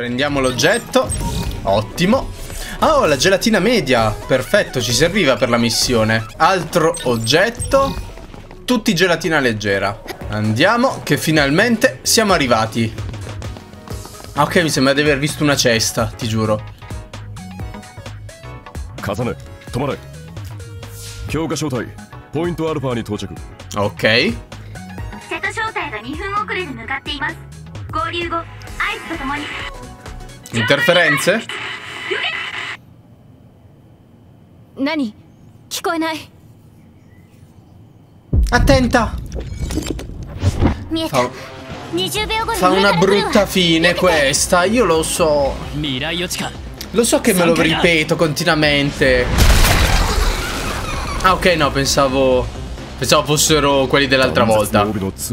Prendiamo l'oggetto. Ottimo. Oh, la gelatina media. Perfetto, ci serviva per la missione. Altro oggetto. Tutti gelatina leggera. Andiamo, che finalmente siamo arrivati. Ok, mi sembra di aver visto una cesta, ti giuro. Kazane, tomare. Kyouka shoutai, point alpha ni tochaku. Ok. Interferenze? Nani? Kikoenai. Attenta! Fa una brutta fine questa, io lo so. Lo so che me lo ripeto continuamente. Ah, ok, no, pensavo fossero quelli dell'altra volta.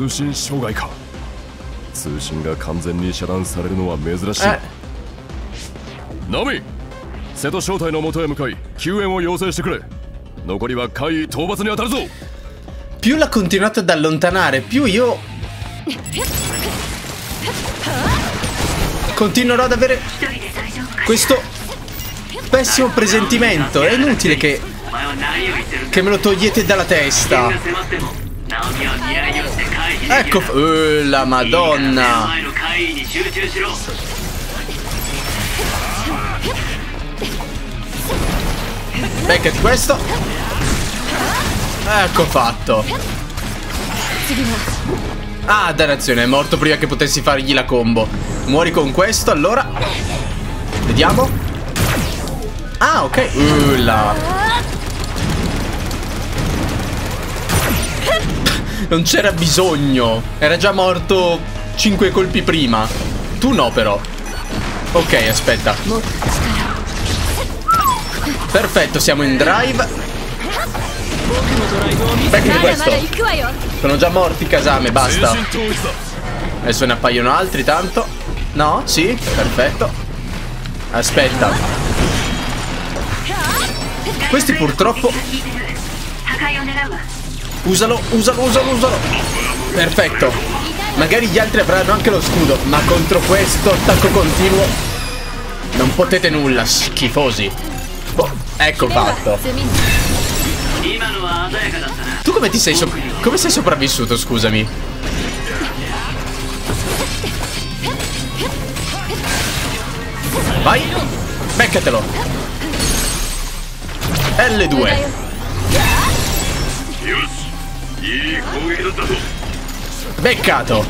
Nami, Seto Shoutai no moto e mukai, kyuen o yousei shite kure. Nokori wa kai toubatsu ni ataru zo. Più l'ha continuato ad allontanare, più io continuerò ad avere questo pessimo presentimento. È inutile che me lo togliete dalla testa. Ecco, la madonna. Beccati questo. Ecco fatto. Ah, dannazione, è morto prima che potessi fargli la combo. Muori con questo, allora. Vediamo. Ah, ok. Là. Non c'era bisogno. Era già morto 5 colpi prima. Tu no, però. Ok, aspetta. Perfetto, siamo in drive. Beccati questo. Sono già morti Kasame, basta. Adesso ne appaiono altri tanto. No? Sì? Perfetto. Aspetta. Questi purtroppo. Usalo. Perfetto. Magari gli altri avranno anche lo scudo, ma contro questo attacco continuo non potete nulla, schifosi. Oh, ecco fatto. Tu come sei sopravvissuto, scusami? Vai. Beccatelo. L2. Beccato.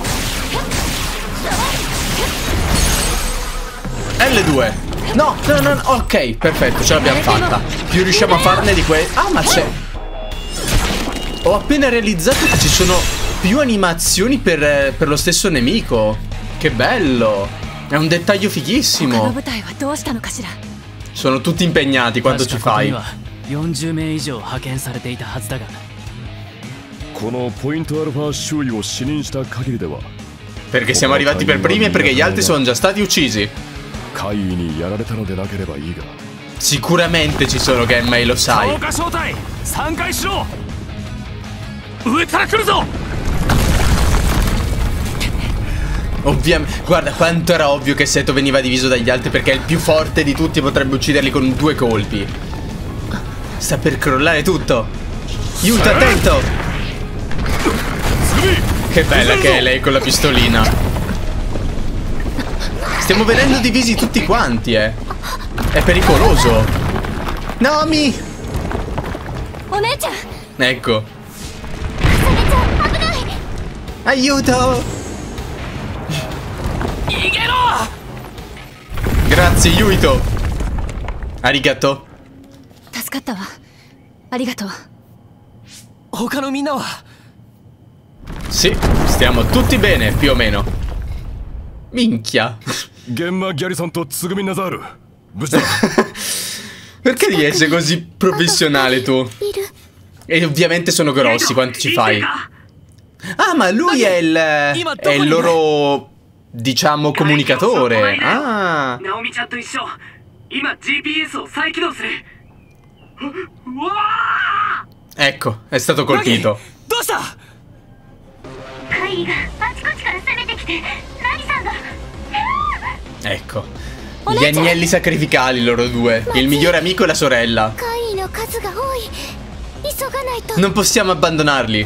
L2. No, ok, perfetto, ce l'abbiamo fatta. Più riusciamo a farne di quei. Ah, ma c'è. Ho appena realizzato che ci sono più animazioni per lo stesso nemico. Che bello. È un dettaglio fighissimo. Sono tutti impegnati, quanto ci fai? Perché siamo arrivati per primi e perché gli altri sono già stati uccisi. Sicuramente ci sono Gemma e lo sai. Ovviamente. Guarda quanto era ovvio che Seto veniva diviso dagli altri, perché è il più forte di tutti e potrebbe ucciderli con 2 colpi. Sta per crollare tutto. Aiuto, attento. Che bella che è lei con la pistolina. Stiamo venendo divisi tutti quanti, È pericoloso. Nami. Ecco. Aiuto. Grazie, Yuito. Arigato. Sì, stiamo tutti bene, più o meno. Minchia. Gemma Gyari-san Tsugumi Nazaru. Perché devi essere così professionale tu? E ovviamente sono grossi, quanto ci fai? Ah, ma lui è il loro, diciamo, comunicatore. Ah. Ecco, è stato colpito. Ecco. Gli agnelli sacrificali loro due. Il migliore amico e la sorella. Non possiamo abbandonarli.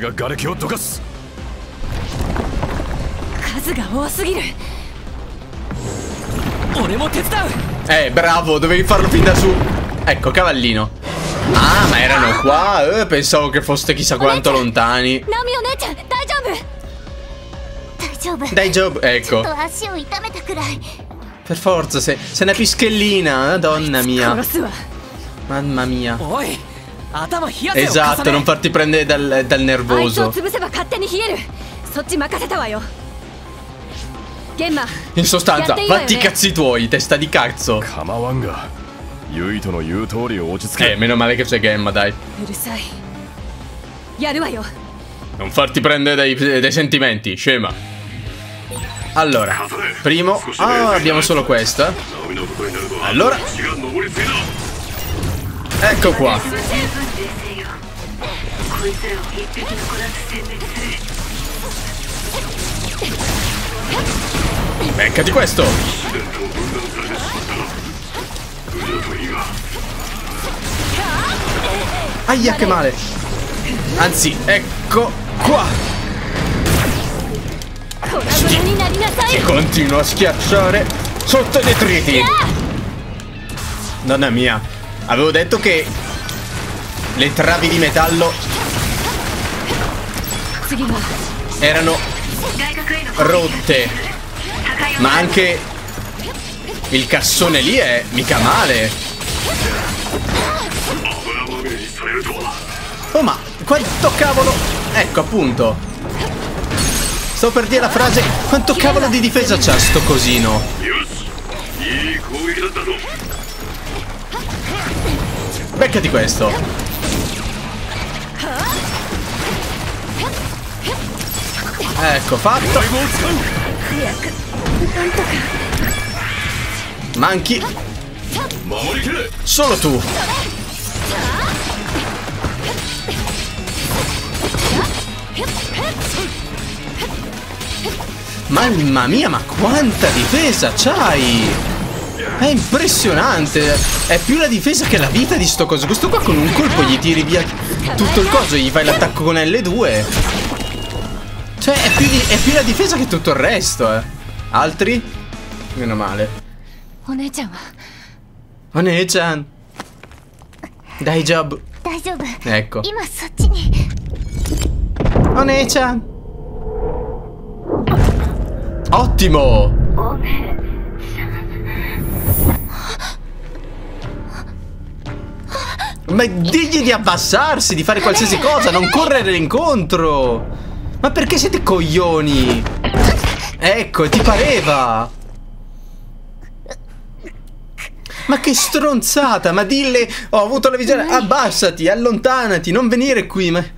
Bravo, dovevi farlo fin da su. Ecco, cavallino. Ah, ma erano qua? Pensavo che foste chissà quanto lontani. Dai, Job, ecco. Per forza, sei una pischellina, madonna mia. Mamma mia. Esatto, non farti prendere dal nervoso. In sostanza, fatti i cazzi tuoi, testa di cazzo. Meno male che c'è Gemma, dai. Non farti prendere dai sentimenti, scema. Allora, primo. Ah, abbiamo solo questa. Allora, ecco qua. Beccati questo. Aia, che male. Anzi, ecco qua. Che continua a schiacciare sotto i detriti. Donna mia, avevo detto che le travi di metallo erano rotte, ma anche il cassone lì è mica male. Oh, ma quanto cavolo. Ecco, appunto, sto per dire la frase. Quanto cavolo di difesa c'ha sto cosino? Beccati questo. Ecco, fatto. Manchi. Solo tu. Mamma mia, ma quanta difesa c'hai! È impressionante. È più la difesa che la vita di sto coso. Questo qua con un colpo gli tiri via tutto il coso. Gli fai l'attacco con L2. Cioè è più la difesa che tutto il resto, eh. Altri? Meno male. One-chan. Dai, Job. Ecco. One-chan. Ottimo. Ma digli di abbassarsi, di fare qualsiasi cosa, non correre incontro. Ma perché siete coglioni? Ecco, ti pareva. Ma che stronzata. Ma dille, ho avuto la visione. Abbassati, allontanati, non venire qui. Ma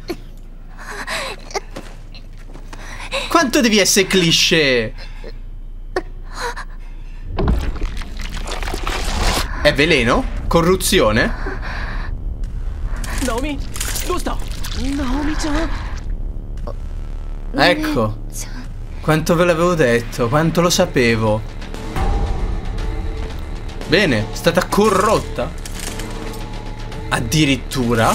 quanto devi essere cliché? È veleno? Corruzione? Naomi, dove Naomi-chan. Ecco. Quanto ve l'avevo detto, quanto lo sapevo. Bene, è stata corrotta. Addirittura.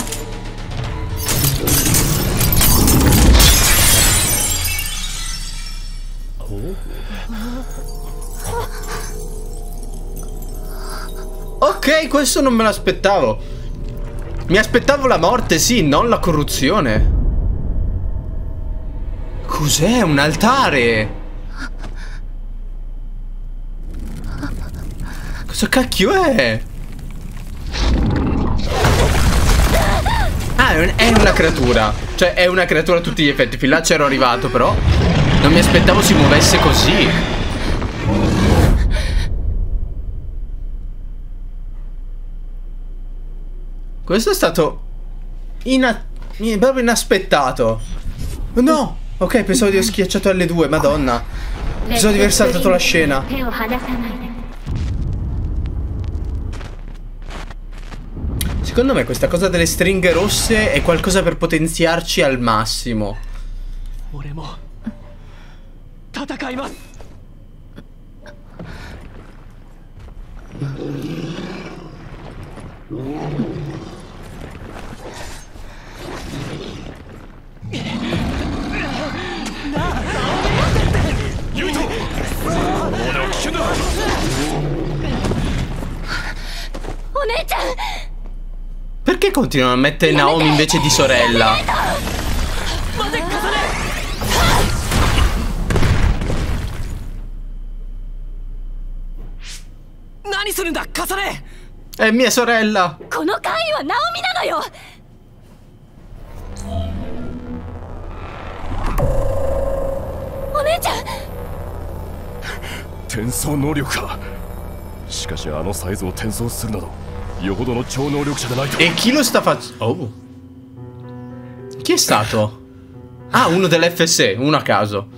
Ok, questo non me l'aspettavo. Mi aspettavo la morte, sì, non la corruzione. Cos'è? Un altare? Cosa cacchio è? Ah, è una creatura. Cioè, è una creatura a tutti gli effetti. Fin là c'ero arrivato, però non mi aspettavo si muovesse così. Questo è stato proprio inaspettato. No! Ok, pensavo di aver schiacciato L2, madonna. Pensavo di aver saltato la scena. Secondo me questa cosa delle stringhe rosse è qualcosa per potenziarci al massimo. Perché continuano a mettere Naomi invece di sorella? È mia sorella. この怪異はナオミなのよ。お姉ちゃん。 転送能力か。しかしあのサイズを転送するなどよほどの超能力者じゃないと。 E chi lo sta facendo? Oh. Chi è stato? Ah, uno dell'FSE, uno a caso.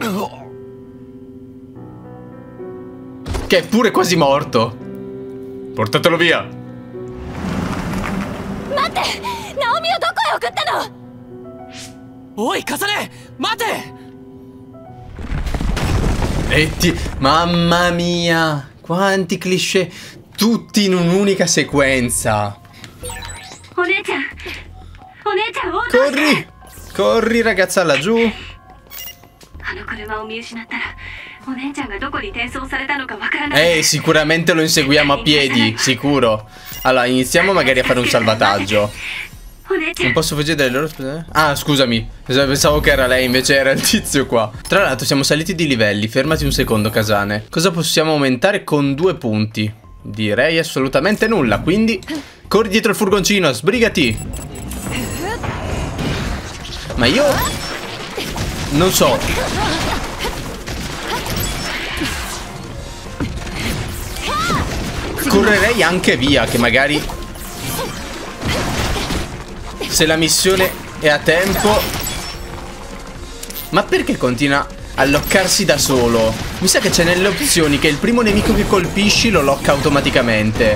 Che è pure quasi morto. Portatelo via. 待って、ナオミをどこへ送ったの？ おい、カサネ、待て。 Mamma mia, quanti cliché, tutti in un'unica sequenza. Corri, corri ragazza laggiù. Sicuramente lo inseguiamo a piedi, sicuro. Allora, iniziamo magari a fare un salvataggio. Non posso fuggire dalle loro... Ah, scusami, pensavo che era lei, invece era il tizio qua. Tra l'altro siamo saliti di livelli. Fermati un secondo, Kasane. Cosa possiamo aumentare con 2 punti? Direi assolutamente nulla, quindi corri dietro il furgoncino, sbrigati. Ma io non so. Correrei anche via, che magari, se la missione è a tempo. Ma perché continua a lockarsi da solo? Mi sa che c'è nelle opzioni che il primo nemico che colpisci lo locca automaticamente.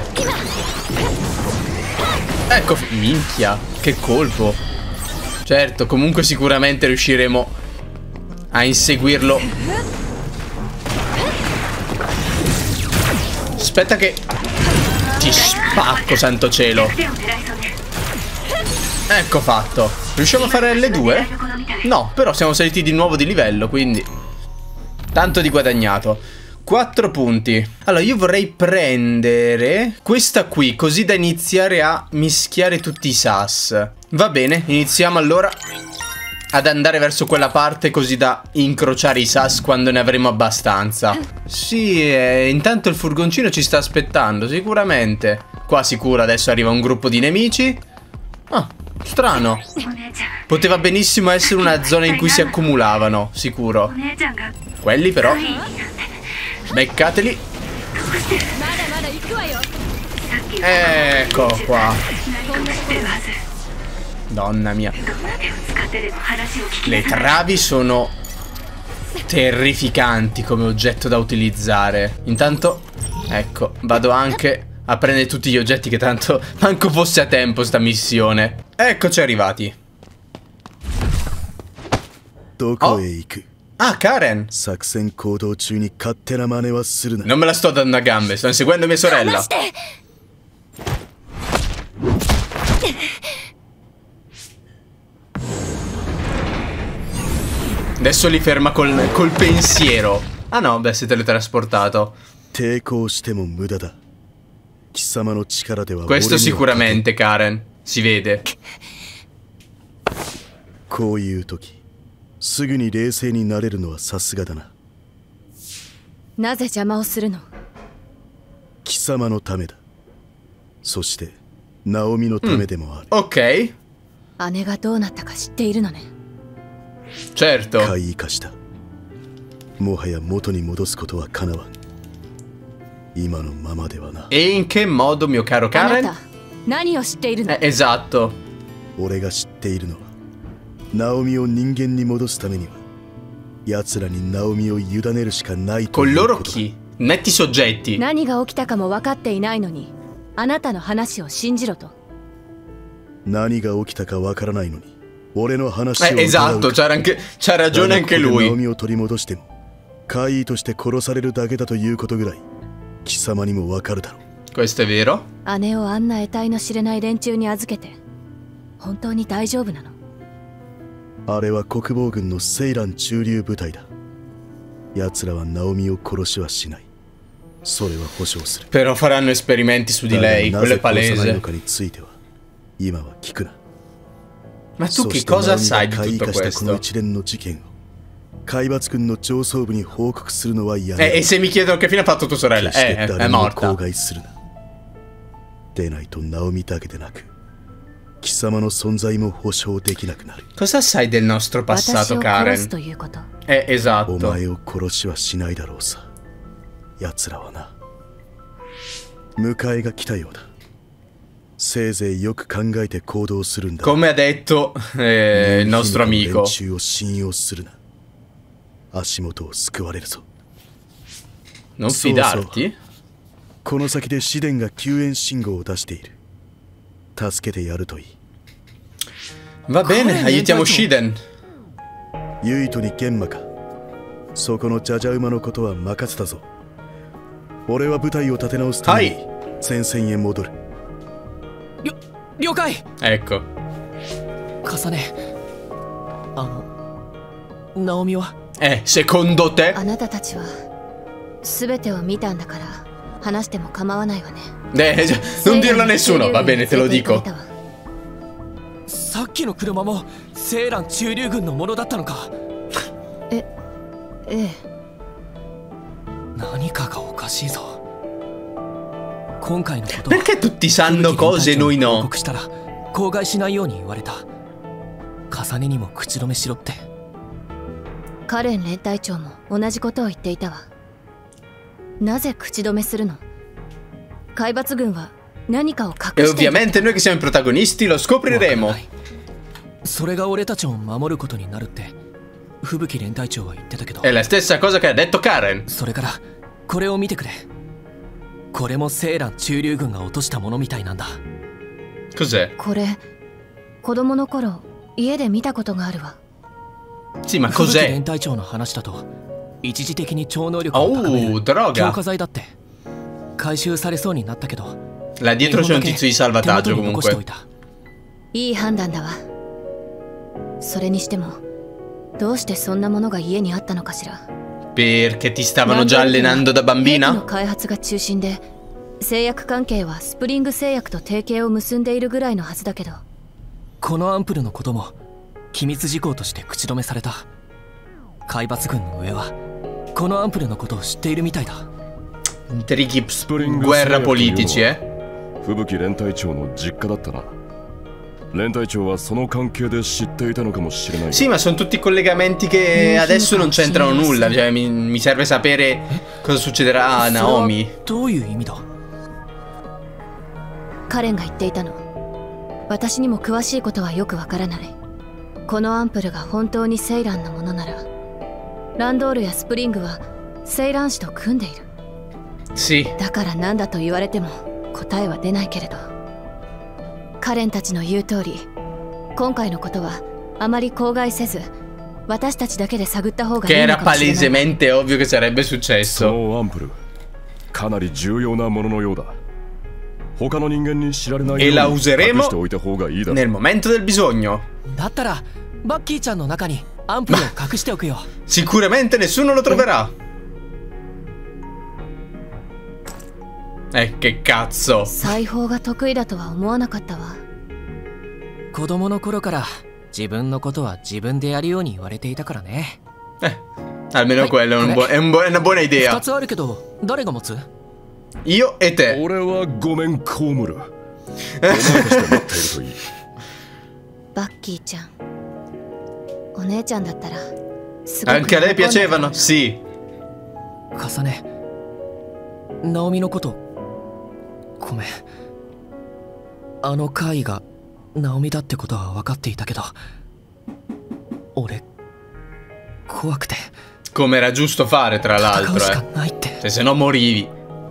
Ecco, minchia, che colpo. Certo, comunque sicuramente riusciremo a inseguirlo. Aspetta che ti spacco, santo cielo. Ecco fatto. Riusciamo a fare L2? No, però siamo saliti di nuovo di livello, quindi tanto di guadagnato. 4 punti. Allora io vorrei prendere questa qui, così da iniziare a mischiare tutti i sas. Va bene, iniziamo allora ad andare verso quella parte, così da incrociare i sas quando ne avremo abbastanza. Sì, intanto il furgoncino ci sta aspettando, sicuramente. Qua sicuro adesso arriva un gruppo di nemici. Ah, strano. Poteva benissimo essere una zona in cui si accumulavano, sicuro. Quelli però, beccateli. Ecco qua. Donna mia. Le travi sono terrificanti come oggetto da utilizzare. Intanto, ecco, vado anche a prendere tutti gli oggetti, che tanto manco fosse a tempo sta missione. Eccoci arrivati. Oh. Ah, Karen. Non me la sto dando a gambe, sto inseguendo mia sorella. Adesso li ferma col pensiero. Ah no, beh, si è teletrasportato. Questo sicuramente, Karen. Si vede. こういう時すぐに冷静になれるのはさすがだな。 なぜ邪魔をするの？ 貴様のためだ。そしてナオミのためでもある。 Ok. 姉がどうなったか知っているのね。 Certo. 怪異化した。もはや元に戻すことはかなわん。今のままではな。 E in che modo, mio caro あな Karen? た何を知っているの？ Esatto. 俺が知っているのは、ナオミを人間に戻すためには、奴らにナオミを委ねるしかないと Con いう loro ことだ。 chi? Netti soggetti. 何が起きたかも分かっていないのに、あなたの話を信じろと。 何が起きたかわからないのに、俺の話を疑う。 Esatto, c'ha ragione anche ナオ lui. ミを取り戻しても、怪異として殺されるだけだということぐらい、 貴様にもわかるだろう。 Questo è vero. 姉をあんな得体の知れない連中に預けて本当に大丈夫なの？ あれは国防軍のセイラン駐留部隊だ。奴らはナオミを殺しはしない。それは保証する。 Però faranno esperimenti su di だが lei, な quello ぜ è 殺さないの palese. かについては今は聞くな。 Ma tu そ che して cosa ナオミ sai が di 怪異 tutto 化したこの questo? 一連の事件を海抜軍の上層部に報告するのはやめろ。 E se mi chiedono che fine ha fatto tua sorella? 決して È 誰にも morta. 口外するな。でないとナオミだけでなく貴様の存在も保証できなくなる。 Cosa sai del nostro 私 passato, を殺す Karen? ということ？ お esatto. 前を殺しはしないだろうさ。奴らはな。迎えが来たようだ。せいぜいよく考えて行動するんだ。 Come ha detto il nostro 連 amico. 中を信用するな。足元を救われるぞ。 Non So, fidarti? この先でシデンが救援信号を出している。助けてやるといい。 Va bene, aiutiamo Shiden. ユイトに玄馬か。そこのジャジャ馬のことは任せたぞ。俺は部隊を立て直すために前線へ戻る。 了解。 Ecco. 重ね、ナオミは？ Secondo te? あなたたちは全てを見たんだから話しても構わないわね。 Non dirlo a nessuno, va bene, te lo dico. さっきの車もセーラン駐留軍のものだったのか？ ええ。 何かがおかしいぞ。今回のことは Perché tutti sanno cose e noi 報 no? 告したら口外しないように言われた。重ねにも口止めしろって。 カレン連隊長も同じことを言っていたわ。なぜ口止めするの？海抜軍は何かを隠 E している。 ovviamente noi che siamo i protagonisti lo わから scopriremo. ない。それが俺たちを守ることになるって吹雪連隊長は言ってたけど、 È la stessa cosa che ha detto Karen. それからこれを見てくれ。これもセーラン駐留軍が落としたものみたいなんだ。 Cos'è? これ子供の頃家で見たことがあるわ。 Sì, ma 吹雪 cos'è? 連隊長の話だと一時的に超能力を高める droga. 強化剤だって。回収されそうになったけど Là dietro c'è un tizio di 手元 salvataggio に残してお comunque. いた。 いい判断だわ。それにしてもどうしてそんなものが家にあったのかしら。 Perché ti stavano già allenando da 兵器の bambina? 開発が中心で製薬関係はスプリング製薬と提携を結んでいるぐらいのはずだけど。 このアンプルのことも機密事項として口止めされた。海抜軍の上はこのアンプルのことを知っているみたいだ。 Intrighi, Spring guerra Slayer politici, 吹雪連隊長の実家だったな。連隊長はその関係で知っていたのかもしれない。 Sì, ma sono tutti collegamenti che adesso non c'entrano nulla. Cioè, mi serve sapere cosa succederà a Naomi. どういう意味だ？ カレンが言っていたの。私にも詳しいことはよくわからない。このアンプルが本当にセイランのものならランドールやスプリングはセイラン氏と組んでいる。 Sì. だから何だと言われても答えは出ないけれど、カレンたちの言う通り今回のことはあまり口外せず私たちだけで探った方がい Che いの era かもしれない。 palesemente ovvio che sarebbe そ successo. のアンプルかなり重要なもののようだ。他の人間に知られないよう E に la 隠 useremo しておいた方がいいだろう。 nel momento del bisogno. だったらバッキーちゃんの中にアンプルを隠しておくよ。 Sicuramente nessuno lo troverà. Che cazzo. 裁縫が得意だとは思わなかったわ。 子供の頃から自分のことは自分でやるように言われていたからね。 Almeno quello è, è una buona idea. 2つあるけど誰が持つ？ Io e te. 俺はごめんコウムル。お前として待っているといい。 バッキーちゃん、お姉ちゃんだったらすごく Anche a lei 喜んでた piacevano? Sì. 重ね、ナオミのことごめん。あの怪異がナオミだってことは分かっていたけど俺怖くて Come era giusto fare, tra 戦う l'altro, しかないって。 Cioè, se no morivi.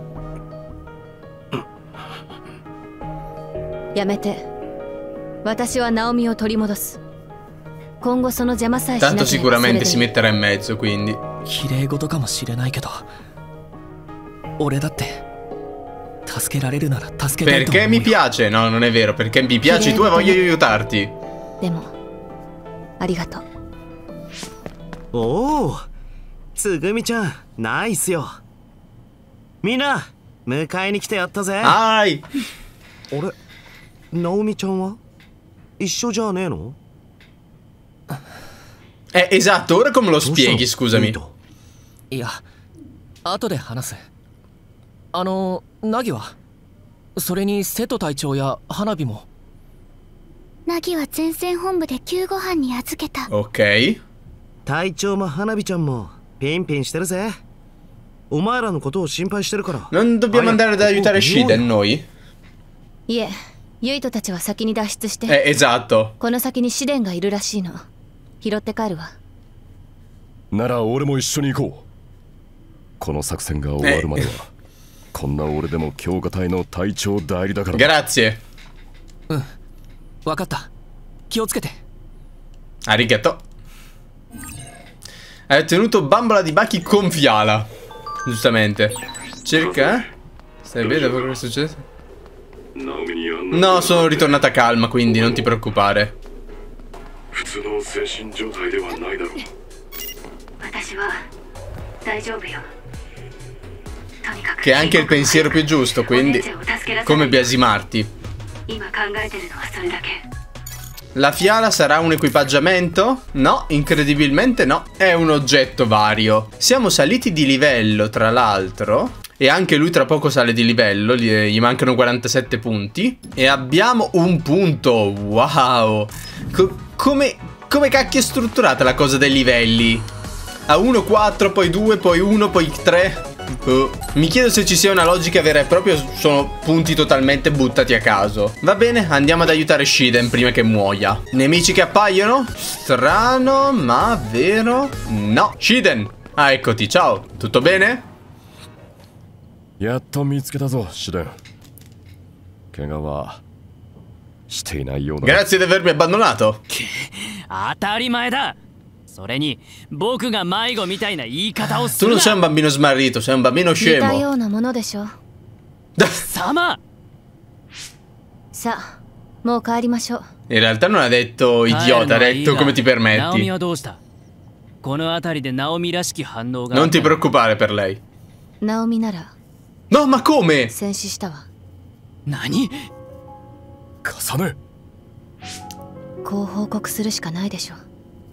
やめて。私はナオミを取り戻す。今後その邪魔さえしなけれ Tanto ばそれ sicuramente で si いい。 metterà in mezzo, quindi. 綺麗事かもしれないけど俺だって助けられるなら助けたいと思う Perché よ mi piace? No, non è vero. Perché mi piaci tu e voglio aiutarti. でもありがとう。 おお、つぐみちゃん、ナイスよ。みんな、迎えに来てやったぜ。あはい。 れ、ナオミちゃんは一緒じゃねえの？ Esatto, ora come lo spieghi, scusami. いや、後で話す。ナギはそれに瀬戸隊長や花火も。 ナギは前線本部で救護班に預けた。 Ok. 隊長も花火ちゃんもピンピンしてるぜ。お前らのことを心配してるから。 Non dobbiamo andare ad aiutare Shiden, noi? いえ、ユイトたちは先に脱出して。 esatto. この先にシデンがいるらしいの。拾って帰るわ。 なら俺も一緒に行こう。この作戦が終わるまではこんな俺でも強化隊の隊長代理だから。 Grazie. うん、分かった。気をつけて。 Arigato. Hai ottenuto bambola di Baki con fiala. Giustamente. Cerca. Stai bene dopo quello che è successo? No, sono ritornata calma, quindi non ti preoccupare. Che è anche il pensiero più giusto, quindi come biasimarti. La fiala sarà un equipaggiamento? No, incredibilmente no. È un oggetto vario. Siamo saliti di livello, tra l'altro. E anche lui tra poco sale di livello. Gli mancano 47 punti. E abbiamo un punto. Wow. Come cacchio è strutturata la cosa dei livelli? A 1, 4, poi 2, poi 1, poi 3. Mi chiedo se ci sia una logica vera e propria o sono punti totalmente buttati a caso. Va bene, andiamo ad aiutare Shiden prima che muoia. Nemici che appaiono? Strano, ma vero? No. Shiden! Ah, eccoti, ciao. Tutto bene? やっと見つけたぞ、シデン。怪我はしていないようだ。 Grazie di avermi abbandonato. 当たり前だ。それに僕が迷子みたいな言い方をす Tu る non な。 sei un bambino smarrito, sei un bambino 似た scemo. ようなものでしょ。 様。 さあ、もう帰りましょう。 In realtà non ha detto idiota, ha detto come ti ナオミ permetti. はどうした？この辺りでナオミらしき反応が。 Non ti preoccupare per lei. ナオミなら No, ma come? 戦死したわ。 何？ 重ね。 こう報告するしかないでしょ。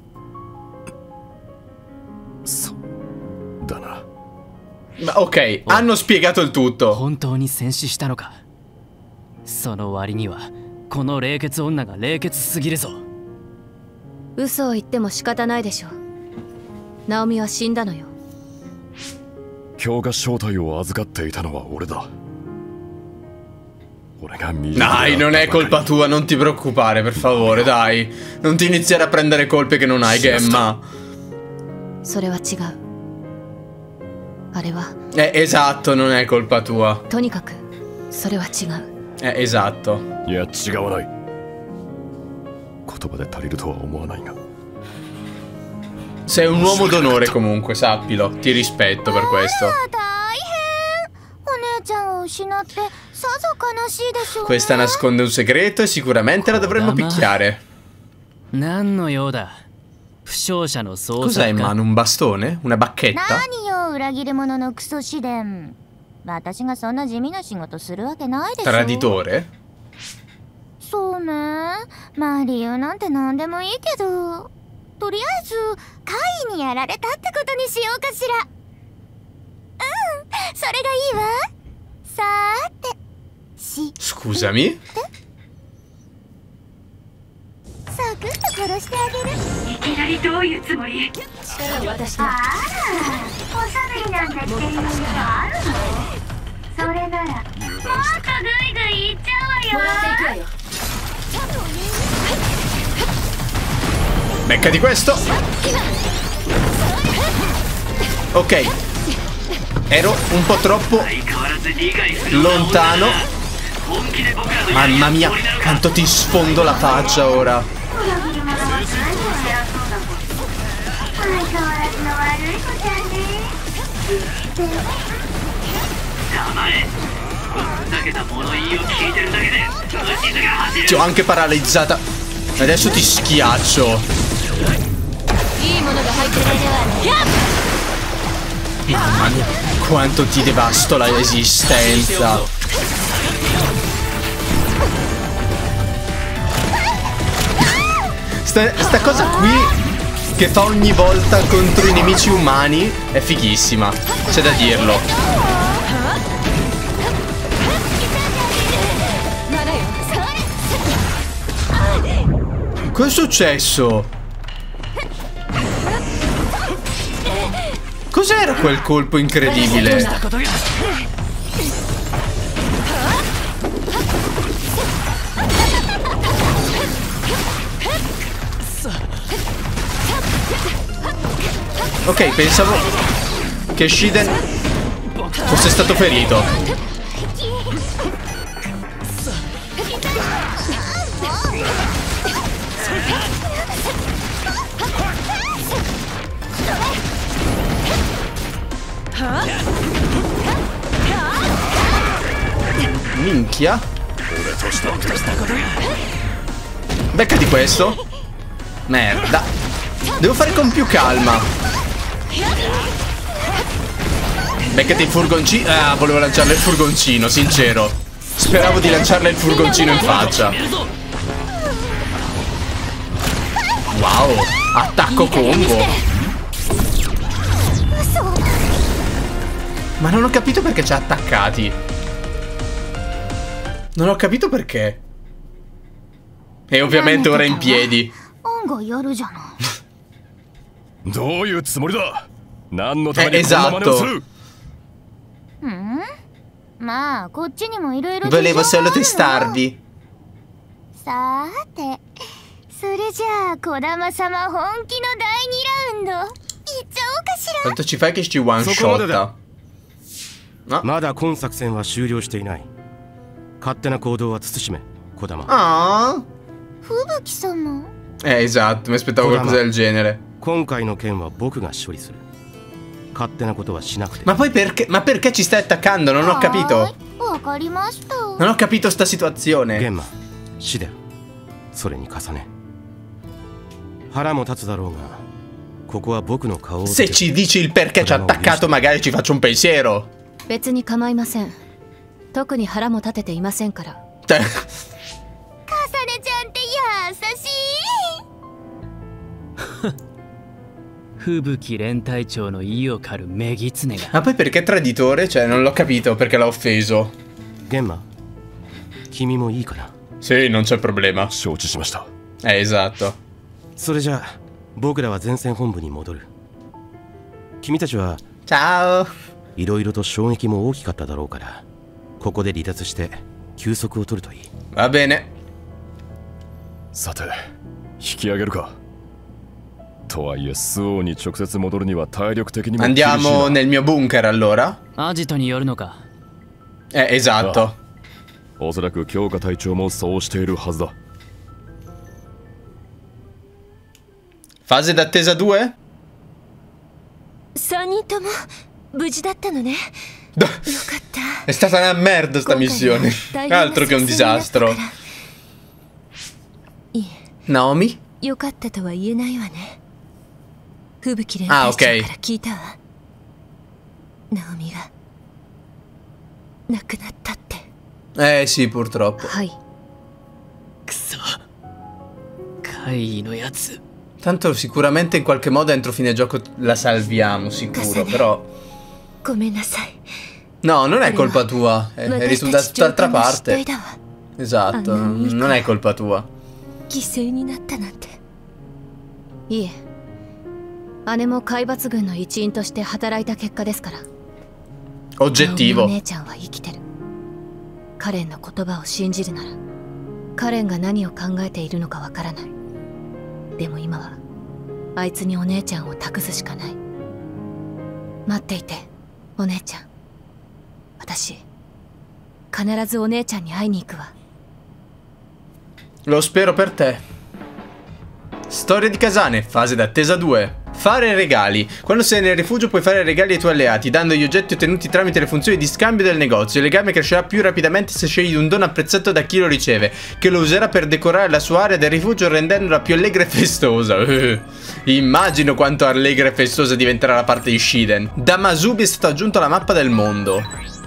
そうだな。 Ma ok, hanno spiegato il tutto. 本当に戦死したのか。その割にはこの冷血女が冷血すぎるぞ。 嘘を言っても仕方ないでしょ。ナオミは死んだのよ。 強化正体を預かっていたのは俺だ。俺が見る。 Dai, non è colpa tua, non ti preoccupare, per favore, dai. Non ti iniziare a prendere colpe che non hai, Gemma. それは違う。あれは。 Esatto, non è colpa tua. とにかく、それは違う。 Esatto. いや違わない。言葉で足りるとは思わないが。 Sei un uomo d'onore comunque, sappilo. Ti rispetto per questo. Questa nasconde un segreto e sicuramente la dovremmo picchiare. 何の用だ。負傷者の捜 Cos'hai in 索 mano? Un bastone? Una bacchetta? 何よ、裏切り者のクソ試練。私がそんな地味な仕事するわけないでしょ。 Traditore? そうね。まあ理由なんて何でもいいけど、とりあえず怪異にやられたってことにしようかしら。うん、それがいいわ。さーて、 Scusami? サクッと殺してあげる。 いきなりどういうつもり？ 私だ。 あら、おしゃべりなんてっていうのがあるの？それなら、もっとグイグイいっちゃうわよ。 Beccati questo. Ok. Ero un po' troppo lontano. Mamma mia, quanto ti sfondo la faccia ora. Ti ho anche paralizzata. Adesso ti schiaccio. Mamma mia, quanto ti devasto la esistenza. Sta cosa qui che fa ogni volta contro i nemici umani è fighissima, c'è da dirlo. Cosa è successo? Cos'era quel colpo incredibile? Ok, pensavo che Shiden fosse stato ferito. Minchia. Beccati questo. Merda. Devo fare con più calma. Beccati il furgoncino. Ah, volevo lanciarle il furgoncino, sincero. Speravo di lanciarle il furgoncino in faccia. Wow, attacco combo. Ma non ho capito perché ci ha attaccati. Non ho capito perché. E ovviamente ora è in piedi. Esatto. Volevo solo testarvi. Quanto ci fai che ci one shotta? No. Ah. Esatto, mi aspettavo qualcosa del genere. Ma poi perché? Ma perché ci stai attaccando? Non ho capito. Non ho capito sta situazione. Se ci dici il perché ci ha attaccato, magari ci faccio un pensiero. 別に構いません。特に腹も立てていませんから。 かさねちゃんって優しい。 吹雪連隊長の意を狩るメギツネが。 Ma poi perché traditore? Cioè, non l'ho capito perché l'ha offeso. Genma, kimi mo ii kana? Sì, non c'è problema. Esatto. それじゃあ僕らは前線本部に戻る。君たちは Ciao. いろいろと衝撃も大きかっただろうから、ここで離脱して休息を取るといい。 Va bene. さて、引き上げるか。とはいえ、スオーに直接戻るには体力的にも。 Andiamo nel mio bunker allora? アジトに寄るのか。 esatto. おそらく強化隊長もそうしているはずだ。 Fase d'attesa 2? 3人とも無事だったのね。よかった。 È stata una merda sta missione. Altro che un disastro. Naomi? よかったとは言えないわね。吹雪連隊長から聞いたわ。ナオミが亡くなったって。 Sì, purtroppo. はい。 くそ。怪異のやつ。 Tanto sicuramente in qualche modo entro fine gioco la salviamo, sicuro, però... No, non è colpa tua, eri tu da tutt'altra parte. Esatto, non è colpa tua. いえ、姉も海抜軍の一員として働いた結果ですから。 Oggettivo. お姉ちゃんは生きてる。カレンの言葉を信じるなら、カレンが何を考えているのかわからない。でも今はあいつにお姉ちゃんを託すしかない。待っていて、お姉ちゃん。私必ずお姉ちゃんに会いに行くわ。 Lo spero per te. Storia di Kazane, fase d'attesa 2. Fare regali. Quando sei nel rifugio puoi fare regali ai tuoi alleati, dando gli oggetti ottenuti tramite le funzioni di scambio del negozio. Il legame crescerà più rapidamente se scegli un dono apprezzato da chi lo riceve, che lo userà per decorare la sua area del rifugio rendendola più allegra e festosa. Immagino quanto allegra e festosa diventerà la parte di Shiden. Da Masubi è stato aggiunto alla mappa del mondo.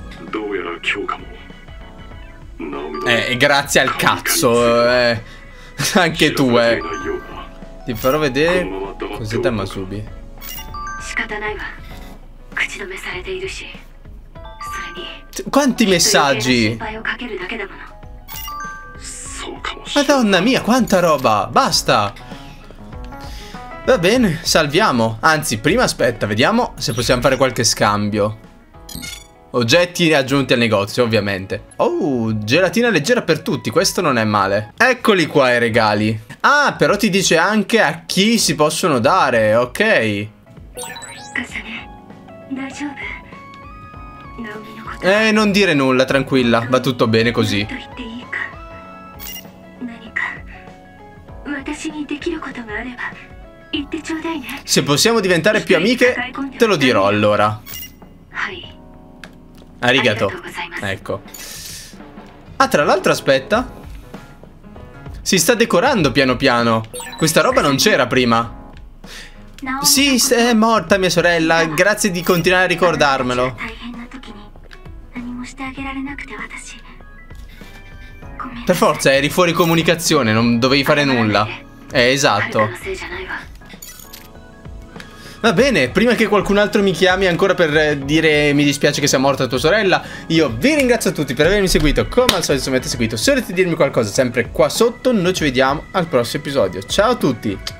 Grazie al cazzo. Anche tu, Ti farò vedere cos'è da Masubi. Quanti messaggi? Madonna mia, quanta roba. Basta. Va bene, salviamo. Anzi, prima aspetta, vediamo se possiamo fare qualche scambio. Oggetti aggiunti al negozio, ovviamente. Oh, gelatina leggera per tutti, questo non è male. Eccoli qua i regali. Ah, però ti dice anche a chi si possono dare, ok. Non dire nulla, tranquilla, va tutto bene così. Se possiamo diventare più amiche, te lo dirò allora. Arigato. Ecco. Ah, tra l'altro aspetta. Si sta decorando piano piano. Questa roba non c'era prima. Sì, è morta mia sorella. Grazie di continuare a ricordarmelo. Per forza, eri fuori comunicazione, non dovevi fare nulla. Esatto. Va bene, prima che qualcun altro mi chiami ancora per dire mi dispiace che sia morta tua sorella, io vi ringrazio a tutti per avermi seguito. Come al solito, se mi avete seguito, se volete dirmi qualcosa sempre qua sotto, noi ci vediamo al prossimo episodio. Ciao a tutti!